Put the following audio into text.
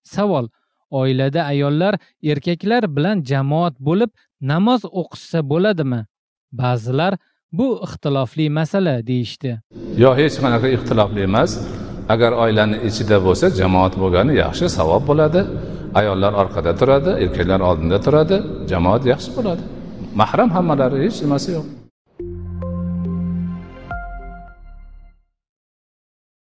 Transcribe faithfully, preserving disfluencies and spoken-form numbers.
Savol: oilada ayollar erkaklar bilan jamoat bo'lib namoz o'qishsa bo'ladimi? Ba'zilar bu ixtilofli masala deyishdi. Yo'q, hech qanaqa ixtilofli emas. Agar oilaning ichida bo'lsa, jamoat bo'lgani yaxshi, savob bo'ladi. Ayollar orqada turadi, erkaklar oldinda turadi, jamoat yaxshi bo'ladi. Mahram hammalari, hech nimasi yo'q.